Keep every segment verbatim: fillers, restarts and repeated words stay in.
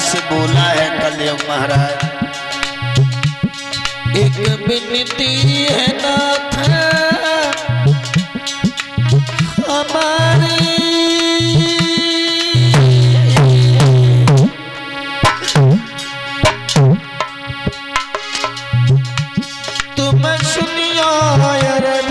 से बोला है कलयुग महाराज, एक विनती है नाथ हमारी, तुम सुनियो अरज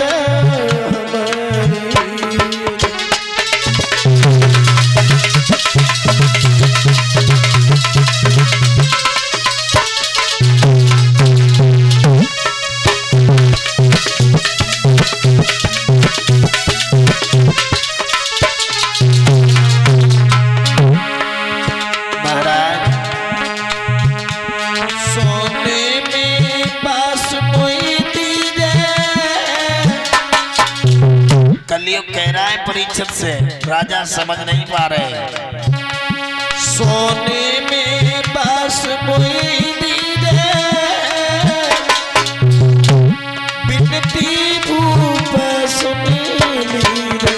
कह रहा है परीक्षित से, राजा समझ नहीं पा रहे। सोने में बास मोई दीजे बिनती भूप सुनी लीजे,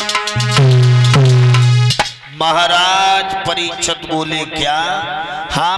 महाराज परीक्षित बोले क्या? हाँ